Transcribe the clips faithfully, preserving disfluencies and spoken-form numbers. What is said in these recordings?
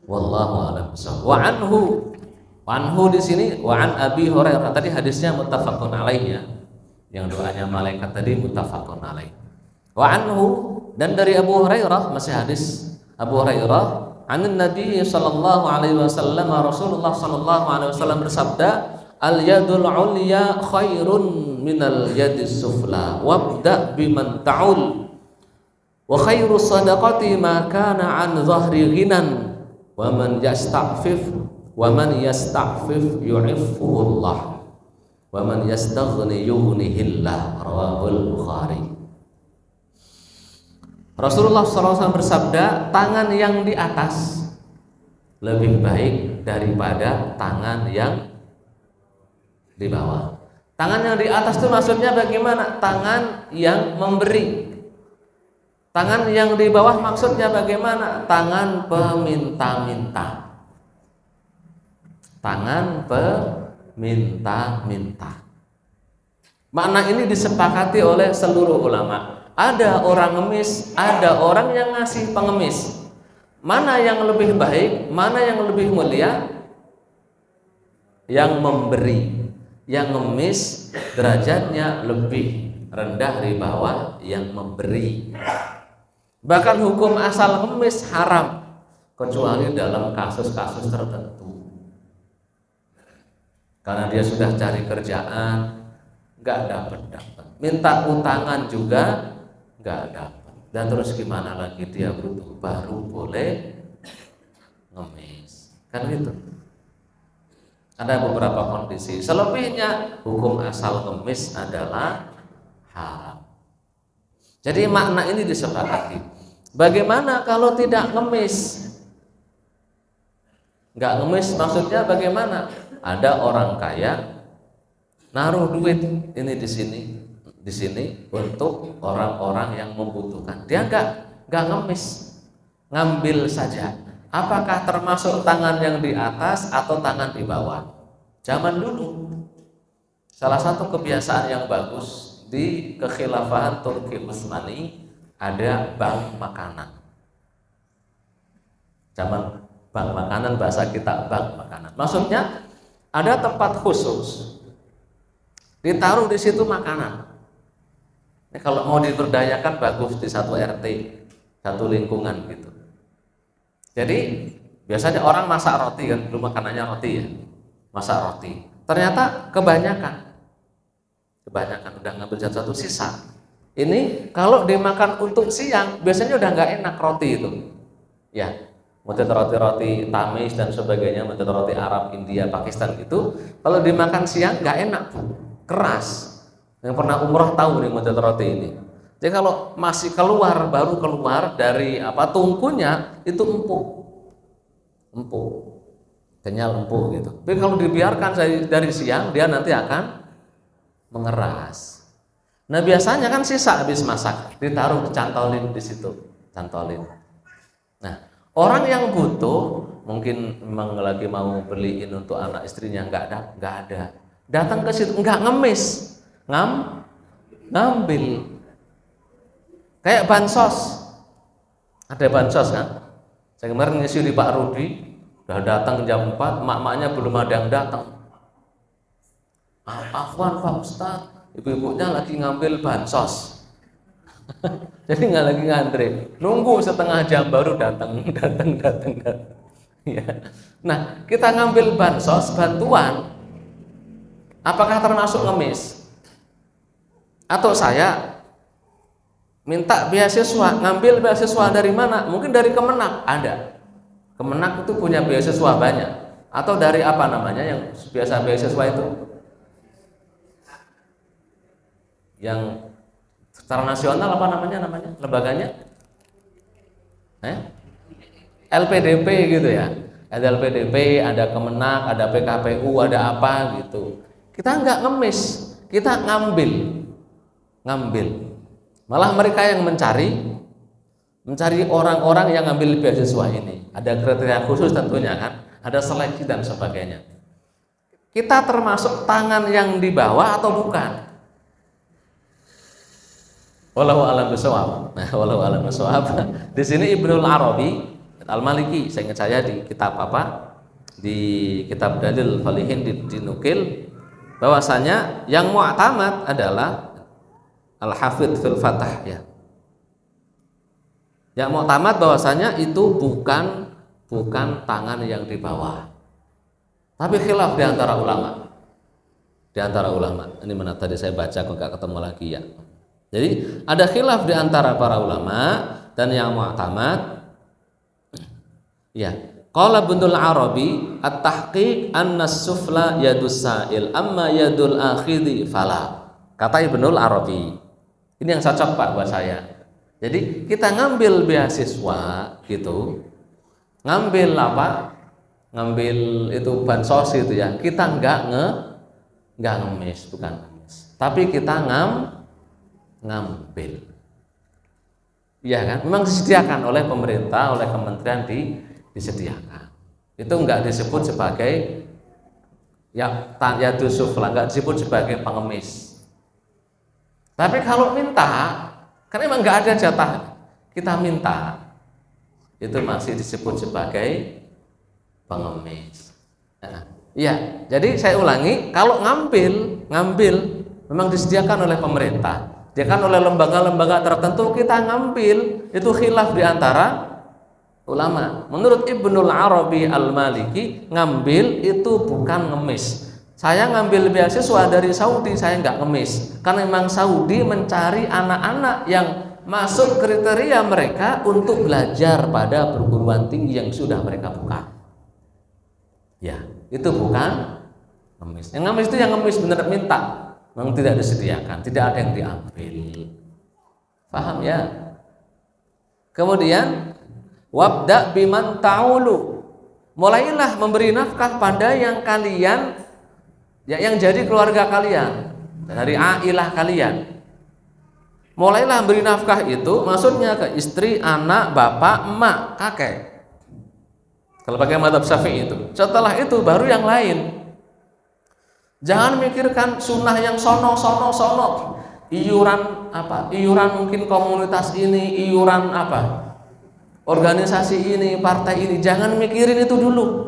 Wallahu a'lam bishawab. Wa anhu, wa anhu di sini wa an Abi Hurairah, tadi hadisnya muttafaqun alaih ya. Yang doanya malaikat tadi muttafaqun alaih. Wa anhu, dan dari Abu Hurairah, masih hadis Abu Hurairah, anin Nabi sallallahu alaihi wasallam, Rasulullah sallallahu alaihi wasallam bersabda, al yadul ulya khairun minal yadis sufla wabda biman ta'ul wa khairu sadaqati ma kana an zahri ghinan wa man yasta'fif wa man yasta'fif yu'iffuhullah wa man yastaghni yughnihillah, rawahul Bukhari. Rasulullah shallallahu alaihi wasallam bersabda, tangan yang di atas lebih baik daripada tangan yang di bawah. Tangan yang di atas itu maksudnya bagaimana? Tangan yang memberi. Tangan yang di bawah maksudnya bagaimana? Tangan peminta-minta. Tangan peminta-minta. Makna ini disepakati oleh seluruh ulama. Ada orang ngemis, ada orang yang ngasih pengemis. Mana yang lebih baik, mana yang lebih mulia? Yang memberi. Yang ngemis derajatnya lebih rendah di bawah yang memberi. Bahkan hukum asal ngemis haram, kecuali dalam kasus-kasus tertentu. Karena dia sudah cari kerjaan, nggak dapat-dapat. Minta utangan juga nggak dapat. Dan terus gimana lagi, dia butuh, baru boleh ngemis. Kan gitu. Ada beberapa kondisi. Selebihnya hukum asal ngemis adalah haram. Jadi makna ini disepakati. Bagaimana kalau tidak ngemis? Nggak ngemis maksudnya bagaimana? Ada orang kaya naruh duit ini di sini, di sini untuk orang-orang yang membutuhkan. Dia nggak nggak ngemis, ngambil saja. Apakah termasuk tangan yang di atas atau tangan di bawah? Zaman dulu salah satu kebiasaan yang bagus di kekhilafahan Turki Utsmani, ada bank makanan. Zaman bank makanan, bahasa kita bank makanan. Maksudnya ada tempat khusus, ditaruh di situ makanan. Ini kalau mau diberdayakan bagus di satu R T, satu lingkungan gitu. Jadi biasanya orang masak roti kan, dulu makanannya roti ya, masak roti. Ternyata kebanyakan, kebanyakan udah ngambil satu sisa. Ini kalau dimakan untuk siang, biasanya udah nggak enak roti itu. Ya, model roti-roti Tamis dan sebagainya, model roti Arab, India, Pakistan gitu. Kalau dimakan siang nggak enak, keras. Yang pernah umroh tahu nih model roti ini. Jadi kalau masih keluar, baru keluar dari apa tungkunya itu empuk, empuk, kenyal empuk gitu. Tapi kalau dibiarkan dari siang, dia nanti akan mengeras. Nah biasanya kan sisa habis masak, ditaruh, dicantolin di situ, cantolin. Nah orang yang butuh, mungkin memang lagi mau beliin untuk anak istrinya, nggak ada, nggak ada. Datang ke situ, nggak ngemis, ngam, ngambil. Kayak bansos, ada bansos kan? Saya kemarin ngisi di Pak Rudi, udah datang jam empat, mak-maknya belum ada yang datang. Ah, afwan Pak Ustadz, ibu-ibunya lagi ngambil bansos. Jadi nggak lagi ngantri, nunggu setengah jam baru datang, datang, datang, datang. Ya. Nah, kita ngambil bansos, bantuan, apakah termasuk ngemis? Atau saya minta beasiswa, ngambil beasiswa dari mana? Mungkin dari Kemenak, ada. Kemenak itu punya beasiswa banyak. Atau dari apa namanya yang biasa beasiswa itu? Yang secara nasional apa namanya namanya? Lembaganya? Eh? L P D P gitu ya. Ada L P D P, ada Kemenak, ada P K P U, ada apa gitu. Kita nggak ngemis, kita ngambil. Ngambil. Malah mereka yang mencari mencari orang-orang yang ngambil beasiswa ini. Ada kriteria khusus tentunya kan, ada seleksi dan sebagainya. Kita termasuk tangan yang di bawah atau bukan? Wallahu a'lam bishawab. Nah, wallahu a'lam bishawab. Di sini Ibnul Arabi Al-Maliki, saya ingat saya di kitab apa? Di kitab Dalil Falihin dinukil bahwasanya yang mu'tamad adalah Al-Hafidz fil Fath ya. Yang mu'tamad bahwasanya itu bukan bukan tangan yang di bawah. Tapi khilaf di antara ulama. Di antara ulama. Ini mana tadi saya baca kok enggak ketemu lagi ya. Jadi ada khilaf di antara para ulama dan yang mu'tamad ya. Qala Ibnul Arabi at-tahqiq anna as-sufla yadus sa'il amma yadul akhidhi fala. Kata Ibnul Arabi. Ini yang cocok Pak buat saya. Jadi kita ngambil beasiswa gitu. Ngambil apa? Ngambil itu bansos itu ya. Kita enggak nge enggak ngemis, bukan ngemis. Tapi kita ngam ngambil. Iya kan? Memang disediakan oleh pemerintah, oleh kementerian di disediakan. Itu enggak disebut sebagai ya yadu sufla, enggak disebut sebagai pengemis. Tapi kalau minta, kan emang enggak ada jatah, kita minta, itu masih disebut sebagai pengemis. Nah, ya, jadi saya ulangi, kalau ngambil, ngambil memang disediakan oleh pemerintah, disediakan oleh lembaga-lembaga tertentu, kita ngambil, itu khilaf di antara ulama. Menurut Ibnul Arabi Al-Maliki, ngambil itu bukan ngemis. Saya ngambil beasiswa dari Saudi, saya nggak ngemis. Karena memang Saudi mencari anak-anak yang masuk kriteria mereka untuk belajar pada perguruan tinggi yang sudah mereka buka. Ya, itu bukan ngemis. Yang ngemis itu yang ngemis benar minta, memang tidak disediakan, tidak ada yang diambil. Paham ya? Kemudian wabda biman ta'ulu, mulailah memberi nafkah pada yang kalian ya, yang jadi keluarga kalian, dari ailah kalian. Mulailah beri nafkah itu maksudnya ke istri, anak, bapak, emak, kakek. Kalau pakai mazhab Syafi'i itu. Setelah itu baru yang lain. Jangan mikirkan sunnah yang sono sono sono. Iuran apa? Iuran mungkin komunitas ini, iuran apa? Organisasi ini, partai ini, jangan mikirin itu dulu.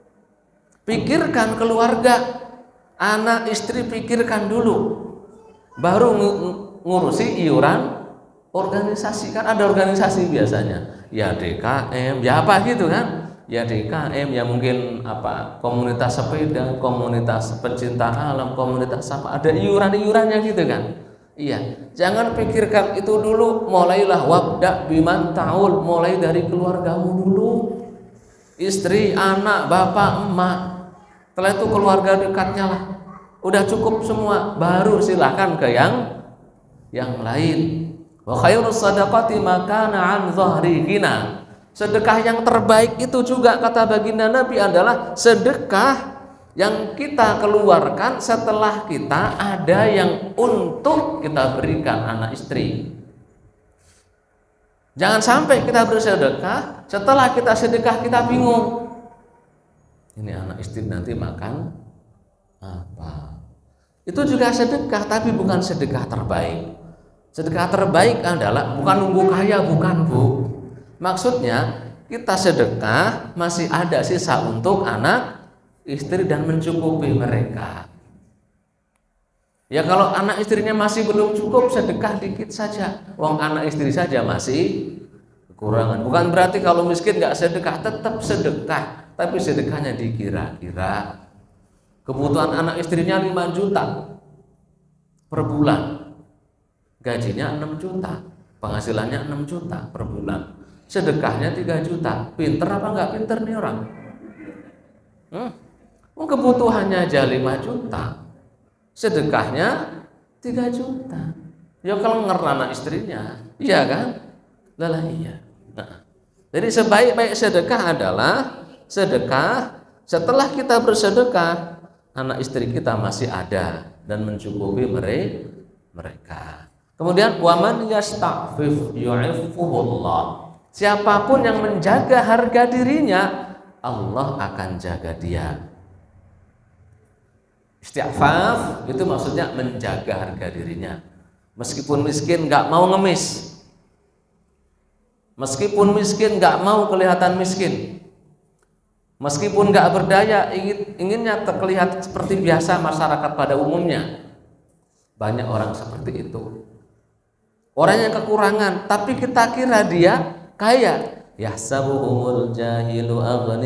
Pikirkan keluarga, anak, istri, pikirkan dulu. Baru ngurusi iuran organisasi. Kan ada organisasi biasanya. Ya D K M, ya apa gitu kan? Ya D K M, ya mungkin apa? Komunitas sepeda, komunitas pencinta alam, komunitas apa? Ada iuran-iurannya gitu kan? Iya, jangan pikirkan itu dulu. Mulailah wabda biman ta'ul, mulai dari keluargamu dulu, istri, anak, bapak, emak. Setelah itu keluarga dekatnya lah. Udah cukup semua, baru silahkan ke yang yang lain. Wa khairus sadaqati ma kana an dhahri ghina. Sedekah yang terbaik itu juga kata baginda Nabi adalah sedekah yang kita keluarkan setelah kita ada yang untuk kita berikan anak istri. Jangan sampai kita bersedekah, setelah kita sedekah kita bingung. Ini anak istri nanti makan apa? Itu juga sedekah, tapi bukan sedekah terbaik. Sedekah terbaik adalah bukan nunggu kaya, bukan Bu. Maksudnya kita sedekah masih ada sisa untuk anak istri dan mencukupi mereka. Ya kalau anak istrinya masih belum cukup, sedekah dikit saja. Wong anak istri saja masih kekurangan. Bukan berarti kalau miskin nggak sedekah, tetap sedekah, tapi sedekahnya dikira-kira. Kebutuhan anak istrinya lima juta per bulan, gajinya enam juta, penghasilannya enam juta per bulan, sedekahnya tiga juta. Pinter apa nggak pinter nih orang? Hmm? Kebutuhannya aja lima juta, sedekahnya tiga juta. Ya kalau ngerti anak istrinya, iya kan? Lah iya. Nah, jadi sebaik-baik sedekah adalah sedekah setelah kita bersedekah, anak istri kita masih ada dan mencukupi mereka. Kemudian waman yasta'fif yu'iffuhullah. Siapapun yang menjaga harga dirinya, Allah akan jaga dia. Isti'faf itu maksudnya menjaga harga dirinya. Meskipun miskin nggak mau ngemis. Meskipun miskin nggak mau kelihatan miskin. Meskipun nggak berdaya, ingin, inginnya terlihat seperti biasa masyarakat pada umumnya. Banyak orang seperti itu. Orang yang kekurangan, tapi kita kira dia kaya. Yahsabuhumul jahilu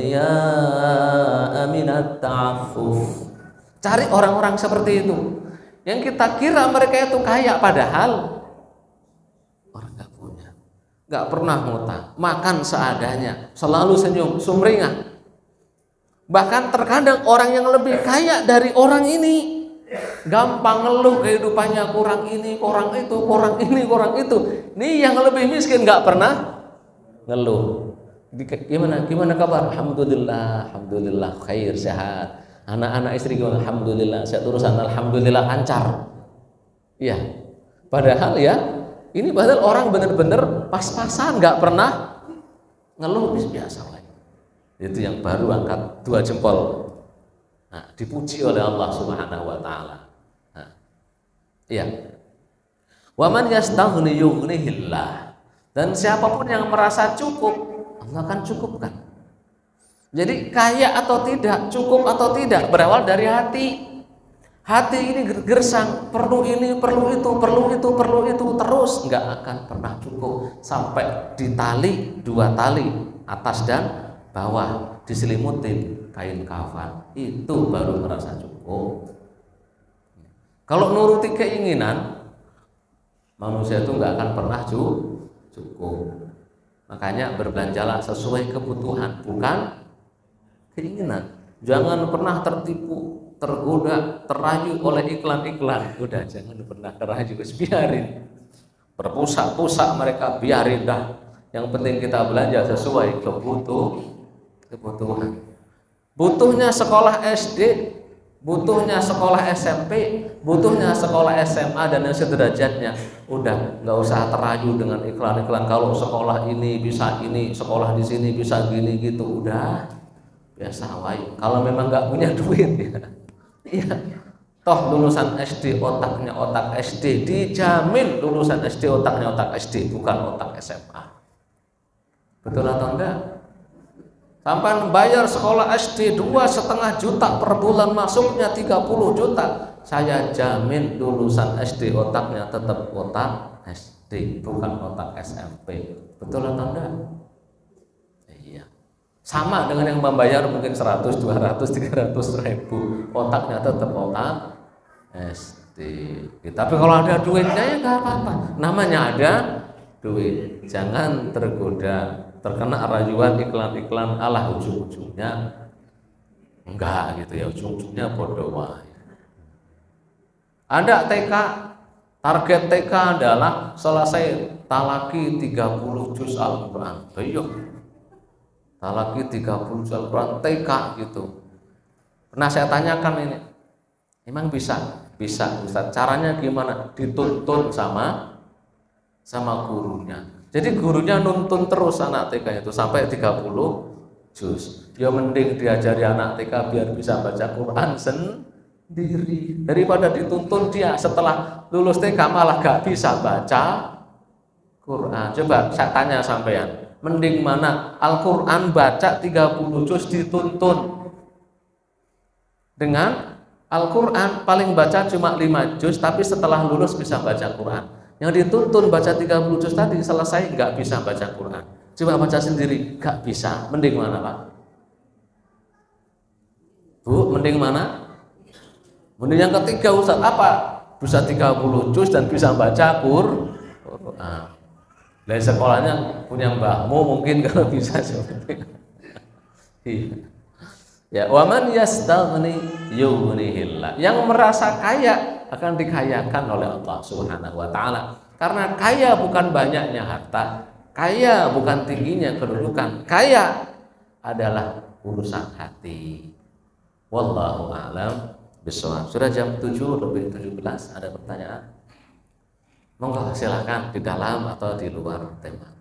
aghniya minat ta'affuf. Cari orang-orang seperti itu. Yang kita kira mereka itu kaya, padahal orang nggak punya, nggak pernah ngutang, makan seadanya, selalu senyum, sumringah. Bahkan terkadang orang yang lebih kaya dari orang ini gampang ngeluh kehidupannya, kurang ini, kurang itu, kurang ini, kurang itu. Ini yang lebih miskin nggak pernah ngeluh. Gimana? Gimana kabar? Alhamdulillah, alhamdulillah, khair, sehat. Anak-anak istri gimana? Alhamdulillah, sehat urusan, alhamdulillah lancar. Iya. Padahal ya, ini padahal orang benar-benar pas-pasan, nggak pernah ngeluh, biasa. Itu yang baru angkat dua jempol. Nah, dipuji oleh Allah Subhanahu wa taala. Nah, iya. Wa man yastaghni yughnihillah. Dan siapapun yang merasa cukup, Allah akan cukupkan. Jadi kaya atau tidak, cukup atau tidak, berawal dari hati. Hati ini gersang, perlu ini, perlu itu, perlu itu, perlu itu, terus nggak akan pernah cukup sampai ditali dua tali, atas dan bawah, diselimutin kain kafan, itu baru merasa cukup. Kalau nuruti keinginan, manusia itu nggak akan pernah cukup. Makanya berbelanjalah sesuai kebutuhan, bukan keinginan. Jangan pernah tertipu, tergoda, terayu oleh iklan-iklan. Udah, jangan pernah terayu, biarin. Berpusat-pusat mereka, biarin dah. Yang penting kita belanja sesuai kebutuhan. kebutuhan. Butuhnya sekolah S D, butuhnya sekolah S M P, butuhnya sekolah S M A dan yang sederajatnya. Udah, nggak usah terayu dengan iklan-iklan. Kalau sekolah ini bisa ini, sekolah di sini bisa gini gitu. Udah, biasa wae. Kalau memang nggak punya duit ya, iya. Toh lulusan S D otaknya otak S D, dijamin lulusan S D otaknya otak S D, bukan otak S M A. Betul atau enggak? Sampai bayar sekolah S D dua setengah juta per bulan, masuknya tiga puluh juta. Saya jamin lulusan S D otaknya tetap otak S D, bukan otak S M P. Betul atau enggak? Iya. Sama dengan yang membayar mungkin seratus, dua ratus, tiga ratus ribu, otaknya tetap otak S D. Tapi kalau ada duitnya ya nggak apa-apa. Namanya ada duit. Jangan tergoda, terkena rayuan iklan-iklan, alah ujung-ujungnya enggak gitu ya, ujung-ujungnya bodoh wae. Ada T K, target T K adalah selesai talaki tiga puluh juz Al-Quran. Ayo, talaki tiga puluh juz Al-Quran T K gitu. Pernah saya tanyakan ini, emang bisa? Bisa, bisa. Caranya gimana? Dituntun sama sama gurunya. Jadi gurunya nuntun terus anak T K itu sampai tiga puluh juz. Ya mending diajari anak T K biar bisa baca Quran sendiri daripada dituntun dia setelah lulus T K malah gak bisa baca Quran. Coba saya tanya sampean, mending mana? Al-Quran baca tiga puluh juz dituntun dengan Al-Quran paling baca cuma lima juz tapi setelah lulus bisa baca Quran. Yang dituntun baca tiga puluh juz tadi selesai nggak bisa baca Quran, coba baca sendiri nggak bisa. Mending mana Pak? Bu, mending mana? Mending yang ketiga Ustaz, apa? Bisa tiga puluh juz dan bisa baca Quran. Dari sekolahnya punya mbahmu mungkin kalau bisa seperti itu. Ya, waman yastaghni yughnihillah. Yang merasa kaya akan dikayakan oleh Allah Subhanahu wa taala. Karena kaya bukan banyaknya harta, kaya bukan tingginya kedudukan, kaya adalah urusan hati. Wallahu a'lam bishawab. Sudah jam tujuh lebih tujuh belas, ada pertanyaan? Monggo silakan di dalam atau di luar tema.